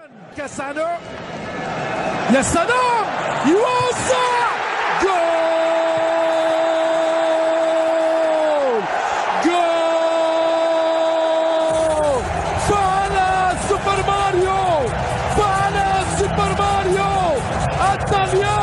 كاسانو، يا سلام، يوسع، جول جول. فعل سوبر ماريو، فعل سوبر ماريو الطلياني.